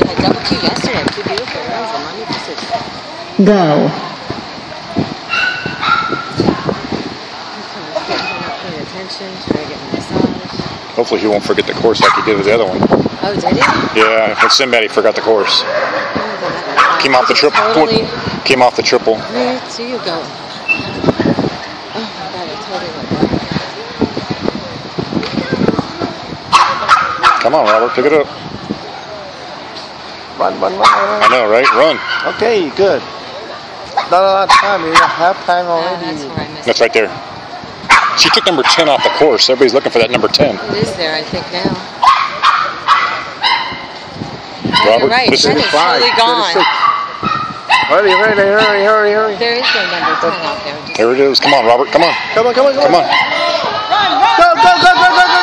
I double keyed yesterday. 2 beautiful runs. The money position. Go. Hopefully he won't forget the course like he did with the other one. Oh, did he? Yeah, with Sinbad he forgot the course. Came off the triple. Totally. Came off the triple. Where do you go? Oh my God, I totally went back. Come on, Robert, pick it up. Run, run, run, run. I know, right? Run. Okay, good. Not a lot of time. You have time already. That's where I missed. That's right there. She took number 10 off the course. Everybody's looking for that number 10. It is there, I think, now. Robert, You're right. this is 10 is totally gone. Hurry, hurry, hurry, hurry, hurry. There is no number 10 out there. There it is. Come on, Robert. Come on. Come on, come on, come on. Come on. Go, go, go, go, go, go.